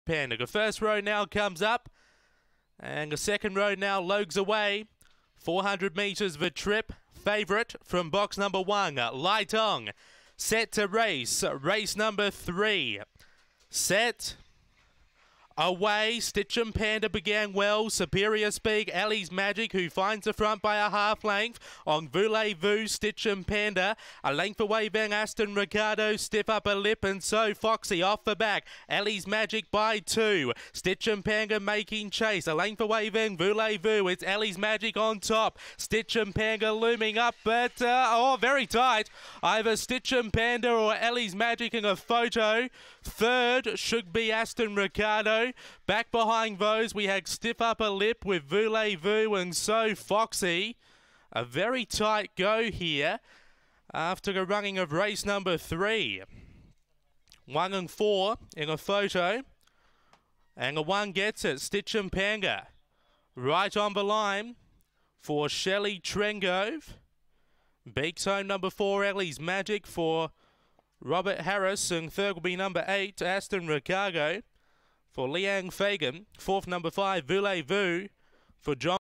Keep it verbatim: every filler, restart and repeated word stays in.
Panda. The first row now comes up, and the second row now logs away. four hundred metres the trip. Favourite from box number one, Light On. Set to race. Race number three. Set. Away, Stitch and Panda began well. Superior Speed, Ellie's Magic, who finds the front by a half length. On Voulez-Vous, Stitch and Panda. A length away then Aston Ricardo, stiff upper lip, and so Foxy off the back. Ellie's Magic by two. Stitch and Panda making chase. A length away then Voulez-Vous. It's Ellie's Magic on top. Stitch and Panda looming up, but uh, oh, very tight. Either Stitch and Panda or Ellie's Magic in a photo. Third should be Aston Ricardo. Back behind those, we had Stiff Upper Lip with Voulez-Vous and So Foxy. A very tight go here after the running of race number three. One and four in a photo. And the one gets it, Stitch and Panda. Right on the line for Shelley Trengove. Beaks home number four, Ellie's Magic for Robert Harris. And third will be number eight, Aston Ricardo for Leanne Fagan. Fourth, number five, Voulez-Vous for John